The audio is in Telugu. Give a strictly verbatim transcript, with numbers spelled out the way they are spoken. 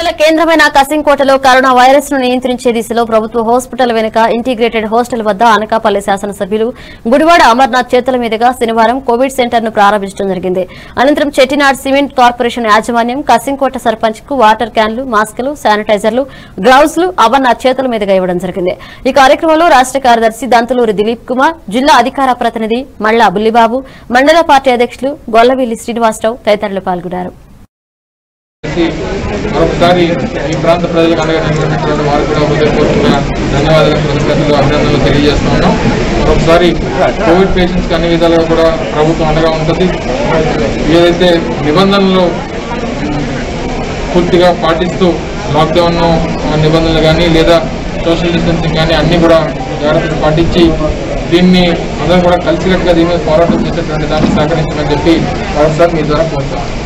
మండల కేంద్రమైన కసింకోటలో కరోనా వైరస్ ను నియంత్రించే దిశలో ప్రభుత్వ హాస్పిటల్ వెనుక ఇంటిగ్రేటెడ్ హాస్టల్ వద్ద అనకాపల్లి శాసనసభ్యులు గుడివాడ అమర్నాథ్ చేతుల మీదుగా శనివారం కోవిడ్ సెంటర్ ను ప్రారంభించడం జరిగింది. అనంతరం చెట్టినాడ్ సిమెంట్ కార్పొరేషన్ యాజమాన్యం కసింకోట సర్పంచ్ కు వాటర్ క్యాన్లు, మాస్కులు, శానిటైజర్లు, గ్లౌజ్ లు అమర్నాథ్ చేతుల మీదుగా ఇవ్వడం జరిగింది. ఈ కార్యక్రమంలో రాష్ట్ర కార్యదర్శి దంతులూరి దిలీప్ కుమార్, జిల్లా అధికార ప్రతినిధి మల్లా బుల్లిబాబు, మండల పార్టీ అధ్యక్షులు గొల్లవిల్లి శ్రీనివాసరావు తదితరులు పాల్గొన్నారు. మరొకసారి ఈ ప్రాంత ప్రజలకు అండగా నిలబడినటువంటి వారు కూడా హృదయపూర్వక ధన్యవాదాలు, కృతజ్ఞతలు, అభినందనలు తెలియజేస్తా ఉన్నాం. మరొకసారి కోవిడ్ పేషెంట్స్కి అన్ని విధాలుగా కూడా ప్రభుత్వం అండగా ఉంటుంది. ఏదైతే నిబంధనలు పూర్తిగా పాటిస్తూ లాక్డౌన్ నిబంధనలు కానీ లేదా సోషల్ డిస్టెన్సింగ్ కానీ అన్ని కూడా జాగ్రత్తలు పాటించి దీన్ని అందరూ కూడా కలిసికట్టుగా దీని మీద పోరాటం చేసేటువంటి దాన్ని సహకరించమని చెప్పి మరొకసారి మీ ద్వారా కోరుతాం.